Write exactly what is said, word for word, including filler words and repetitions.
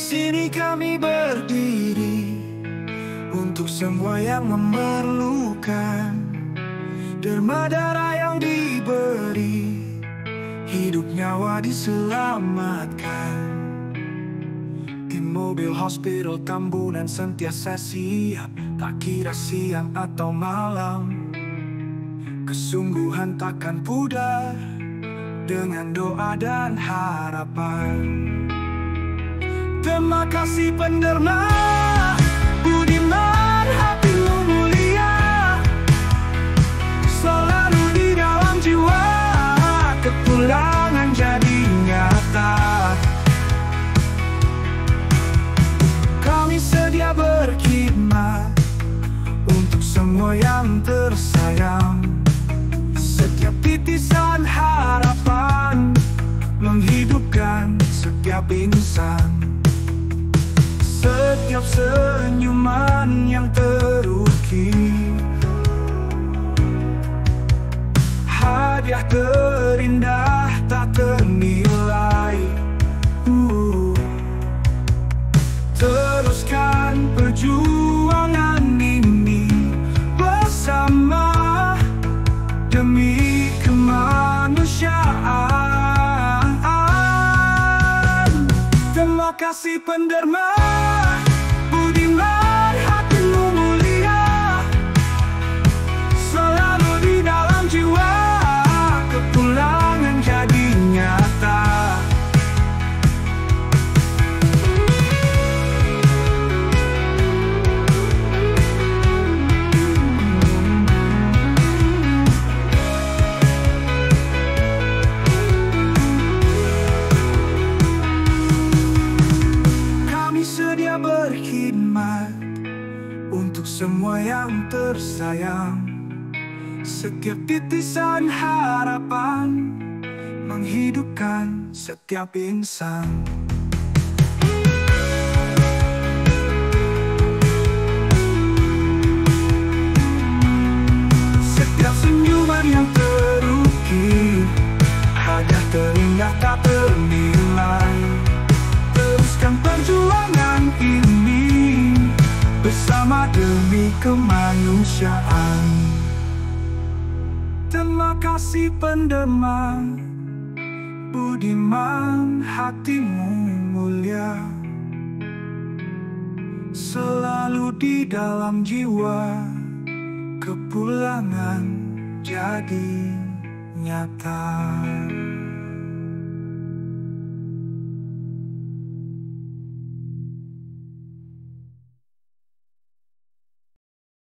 sini kami berdiri untuk semua yang memerlukan derma darah yang diberi, hidup nyawa diselamatkan. Di mobil hospital Tambunan sentiasa siap, tak kira siang atau malam. Kesungguhan takkan pudar dengan doa dan harapan. Terima kasih penderma, budiman, hatimu mulia, selalu di dalam jiwa, kepulangan jadi nyata. Kami sedia berkhidmat untuk semua yang tersayang. Setiap titisan harapan menghidupkan setiap insan. Setiap senyuman yang terukir, hadiah terindah tak ternilai. uh. Teruskan perjuangan ini bersama demi kemanusiaan. Terima kasih penderma, budiman, hatimu mulia, selalu di dalam jiwa, kepulangan jadi nyata. Sedia berkhidmat untuk semua yang tersayang. Setiap titisan harapan menghidupkan setiap insan. Setiap senyuman yang terukir, hadiah terindah tak ternilai. Teruskan perjuangan ini bersama demi kemanusiaan. Terima kasih penderma, budiman, hatimu mulia, selalu di dalam jiwa, kepulangan jadi nyata.